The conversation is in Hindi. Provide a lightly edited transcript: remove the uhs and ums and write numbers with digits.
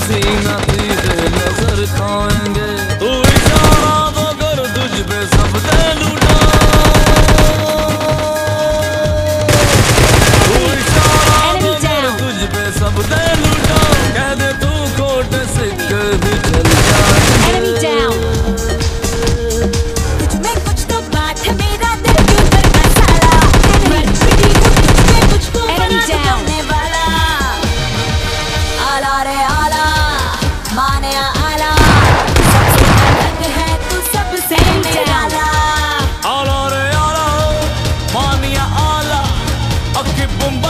सीना तीरे नजर खाएंगे, तू इशारा तो कर तुझ पे सब दे लूटा, तू इशारा तो कर तुझ पे सब दे लूटा, कह दे तू कोट सिक्के भी चल जाएंगे। Boom.